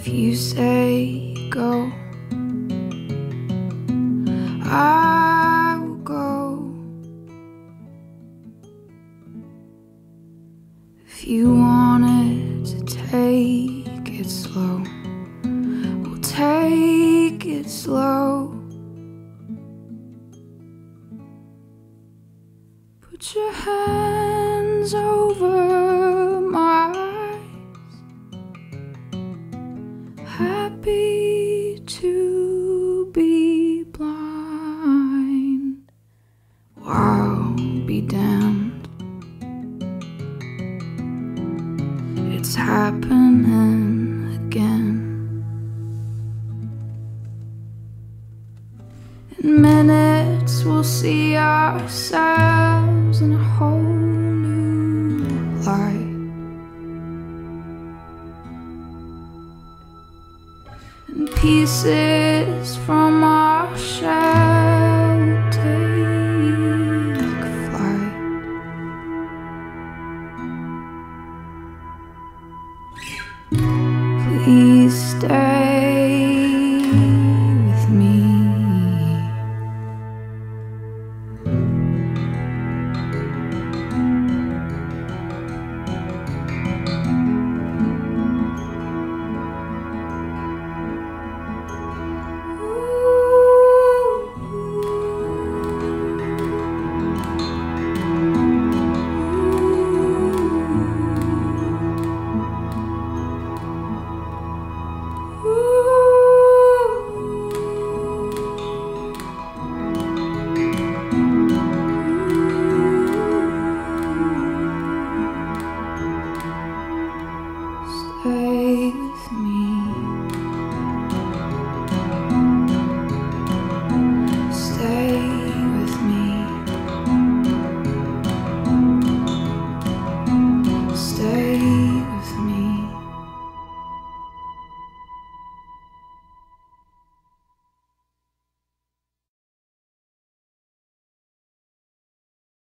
If you say go, I will go. If you wanted to take it slow, we'll take it slow. Put your hands over my eyes, happy to be blind. Wow, be damned, it's happening again. In minutes we'll see ourselves in a whole new light. And pieces from our shell take flight. Please stay with me. Stay with me. Stay with me. Stay